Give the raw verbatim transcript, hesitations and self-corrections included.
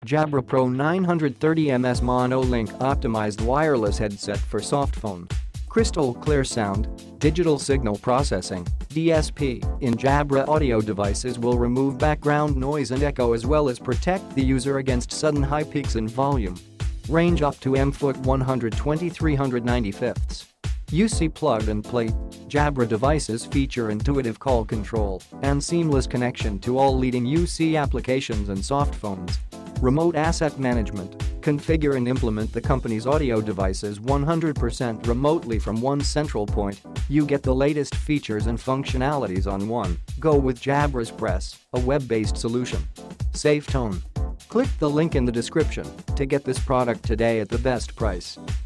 Jabra Pro nine thirty millimeter Mono Lync optimized wireless headset for softphone. Crystal clear sound, digital signal processing, D S P, in Jabra audio devices will remove background noise and echo as well as protect the user against sudden high peaks in volume. Range up to M foot one twenty to three ninety-fifths. U C plug and play. Jabra devices feature intuitive call control and seamless connection to all leading U C applications and softphones. Remote asset management. Configure and implement the company's audio devices one hundred percent remotely from one central point. You get the latest features and functionalities on one go with Jabra Xpress, a web-based solution. Softphone. Click the link in the description to get this product today at the best price.